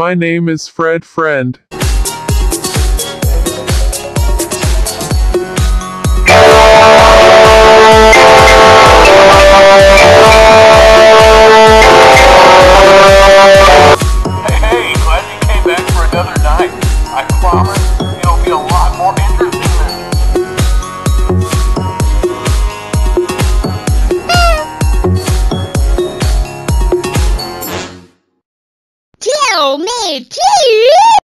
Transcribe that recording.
My name is Fred Friend. Hey, glad you came back for another night. I promise it'll be a lot more interesting than... Tell me, too!